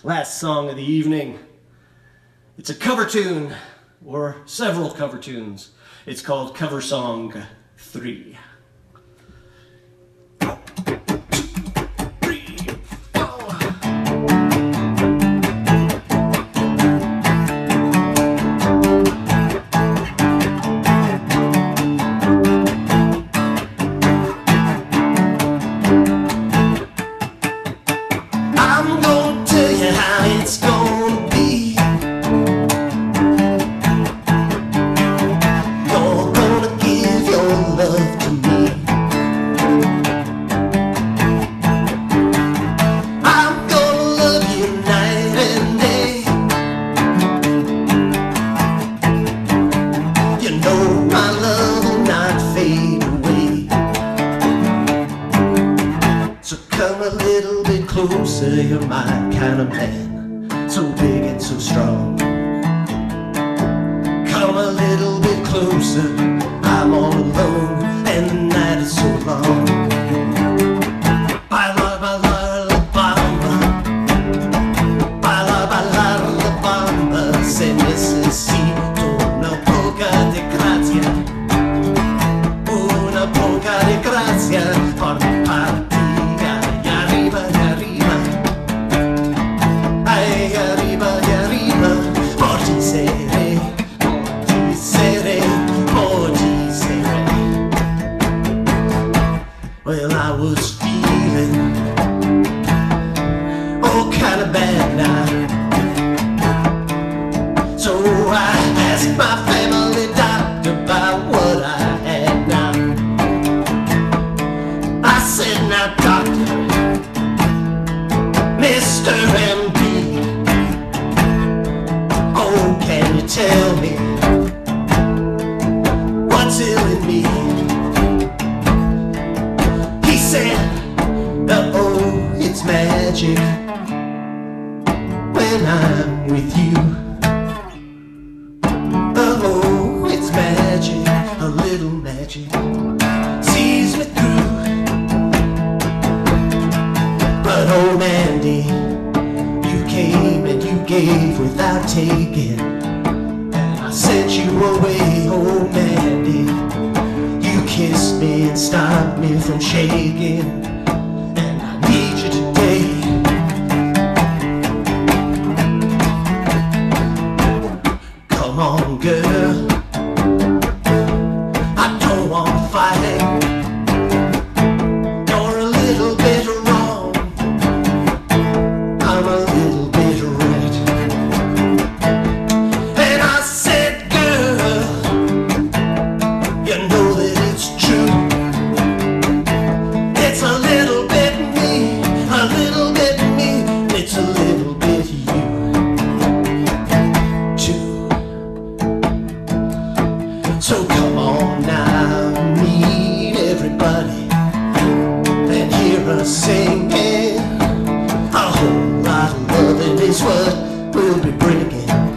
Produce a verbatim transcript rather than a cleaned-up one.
last song of the evening. It's a cover tune, or several cover tunes. It's called Coversong three. It's gonna be. You're gonna give your love to me. I'm gonna love you night and day. You know my love will not fade away. So come a little bit closer, you're my kind of man. So big and so strong. Come a little bit closer, I'm all alone and the night is so long. Baila, baila, la bamba. Baila, baila, la bamba. Se necesito una poca de gracia. Una poca de gracia por mi parte. Y arriba, y arriba. Ay, arriba y arriba, por ti seré, por ti seré, por ti seré. Well, I was feeling oh kind of bad now. So I asked my family doctor about what I had now. I said, now doctor, Mister M D, oh, can you tell me what's ill in me? He said, uh-oh, it's magic when I'm with you. Uh-oh, it's magic, a little magic sees me through. But oh, Mandy, you came and you gave without taking, and I sent you away, oh Mandy. You kissed me and stopped me from shaking, and I need you today. Come on, girl, I don't want to fight. You're a little bit wrong, I'm a little bit right. And I said, girl, you know that it's true. It's a little bit me, a little bit me, it's a little bit you too. So come on now, meet everybody and hear us singing. A whole lot of loving is what we'll be bringing.